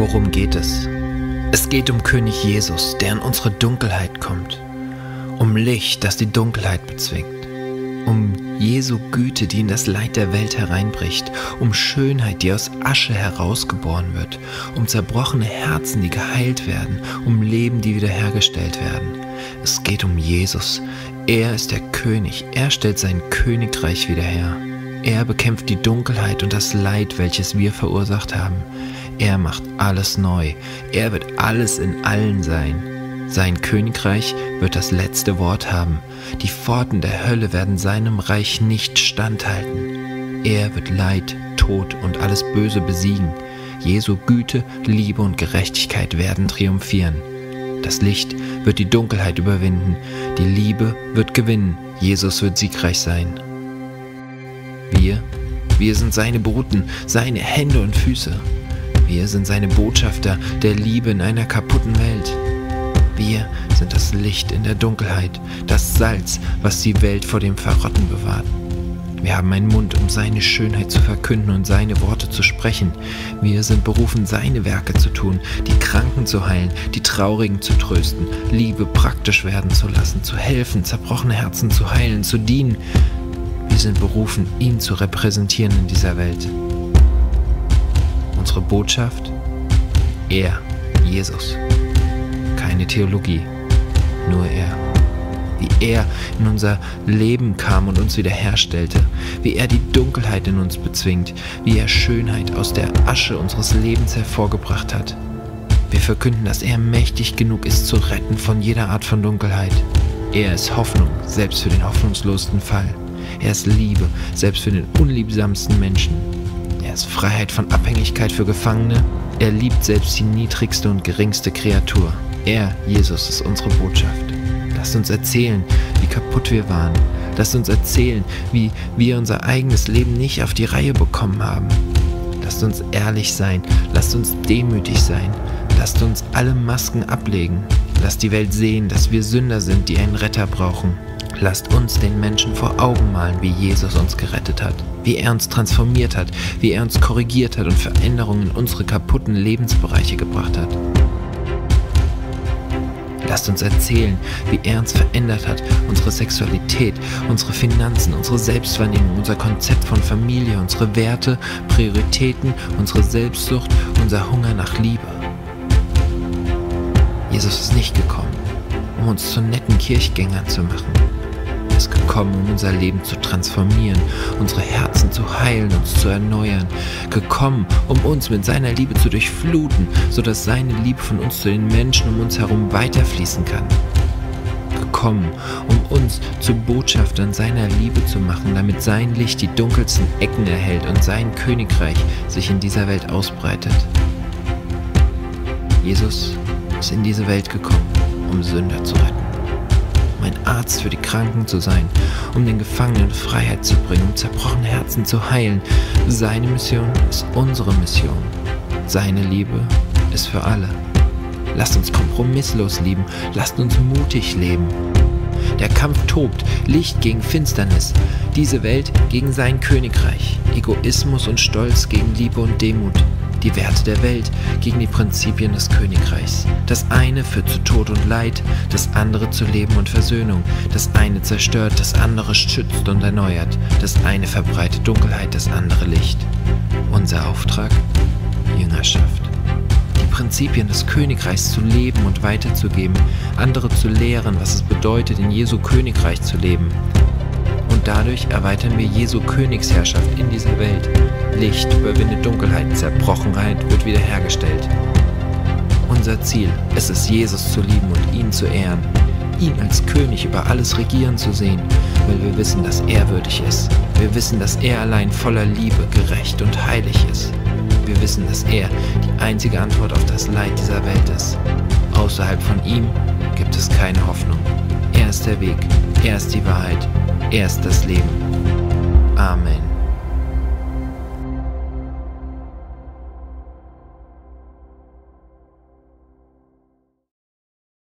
Worum geht es? Es geht um König Jesus, der in unsere Dunkelheit kommt. Um Licht, das die Dunkelheit bezwingt. Um Jesu Güte, die in das Leid der Welt hereinbricht. Um Schönheit, die aus Asche herausgeboren wird. Um zerbrochene Herzen, die geheilt werden. Um Leben, die wiederhergestellt werden. Es geht um Jesus. Er ist der König. Er stellt sein Königreich wieder her. Er bekämpft die Dunkelheit und das Leid, welches wir verursacht haben. Er macht alles neu. Er wird alles in allen sein. Sein Königreich wird das letzte Wort haben. Die Pforten der Hölle werden seinem Reich nicht standhalten. Er wird Leid, Tod und alles Böse besiegen. Jesu Güte, Liebe und Gerechtigkeit werden triumphieren. Das Licht wird die Dunkelheit überwinden. Die Liebe wird gewinnen. Jesus wird siegreich sein. Wir sind seine Boten, seine Hände und Füße. Wir sind seine Botschafter der Liebe in einer kaputten Welt. Wir sind das Licht in der Dunkelheit, das Salz, was die Welt vor dem Verrotten bewahrt. Wir haben einen Mund, um seine Schönheit zu verkünden und seine Worte zu sprechen. Wir sind berufen, seine Werke zu tun, die Kranken zu heilen, die Traurigen zu trösten, Liebe praktisch werden zu lassen, zu helfen, zerbrochene Herzen zu heilen, zu dienen. Wir sind berufen, ihn zu repräsentieren in dieser Welt. Unsere Botschaft? Er, Jesus. Keine Theologie, nur er. Wie er in unser Leben kam und uns wiederherstellte, wie er die Dunkelheit in uns bezwingt, wie er Schönheit aus der Asche unseres Lebens hervorgebracht hat. Wir verkünden, dass er mächtig genug ist, zu retten von jeder Art von Dunkelheit. Er ist Hoffnung, selbst für den hoffnungslosesten Fall. Er ist Liebe, selbst für den unliebsamsten Menschen. Er ist Freiheit von Abhängigkeit für Gefangene. Er liebt selbst die niedrigste und geringste Kreatur. Er, Jesus, ist unsere Botschaft. Lasst uns erzählen, wie kaputt wir waren. Lasst uns erzählen, wie wir unser eigenes Leben nicht auf die Reihe bekommen haben. Lasst uns ehrlich sein. Lasst uns demütig sein. Lasst uns alle Masken ablegen. Lasst die Welt sehen, dass wir Sünder sind, die einen Retter brauchen. Lasst uns den Menschen vor Augen malen, wie Jesus uns gerettet hat, wie er uns transformiert hat, wie er uns korrigiert hat und Veränderungen in unsere kaputten Lebensbereiche gebracht hat. Lasst uns erzählen, wie er uns verändert hat, unsere Sexualität, unsere Finanzen, unsere Selbstwahrnehmung, unser Konzept von Familie, unsere Werte, Prioritäten, unsere Selbstsucht, unser Hunger nach Liebe. Jesus ist nicht gekommen, um uns zu netten Kirchgängern zu machen. Er ist gekommen, um unser Leben zu transformieren, unsere Herzen zu heilen, uns zu erneuern. Gekommen, um uns mit seiner Liebe zu durchfluten, sodass seine Liebe von uns zu den Menschen um uns herum weiterfließen kann. Gekommen, um uns zu Botschaftern seiner Liebe zu machen, damit sein Licht die dunkelsten Ecken erhält und sein Königreich sich in dieser Welt ausbreitet. Jesus ist in diese Welt gekommen, um Sünder zu retten. Um ein Arzt für die Kranken zu sein, um den Gefangenen Freiheit zu bringen, um zerbrochene Herzen zu heilen. Seine Mission ist unsere Mission. Seine Liebe ist für alle. Lasst uns kompromisslos lieben, lasst uns mutig leben. Der Kampf tobt, Licht gegen Finsternis, diese Welt gegen sein Königreich, Egoismus und Stolz gegen Liebe und Demut. Die Werte der Welt gegen die Prinzipien des Königreichs. Das eine führt zu Tod und Leid, das andere zu Leben und Versöhnung. Das eine zerstört, das andere schützt und erneuert. Das eine verbreitet Dunkelheit, das andere Licht. Unser Auftrag? Jüngerschaft. Die Prinzipien des Königreichs zu leben und weiterzugeben, andere zu lehren, was es bedeutet, in Jesu Königreich zu leben. Und dadurch erweitern wir Jesu Königsherrschaft in dieser Welt. Licht überwindet Dunkelheit, Zerbrochenheit wird wiederhergestellt. Unser Ziel ist es, Jesus zu lieben und ihn zu ehren, ihn als König über alles regieren zu sehen, weil wir wissen, dass er würdig ist. Wir wissen, dass er allein voller Liebe, gerecht und heilig ist. Wir wissen, dass er die einzige Antwort auf das Leid dieser Welt ist. Außerhalb von ihm gibt es keine Hoffnung. Er ist der Weg, er ist die Wahrheit, er ist das Leben. Amen.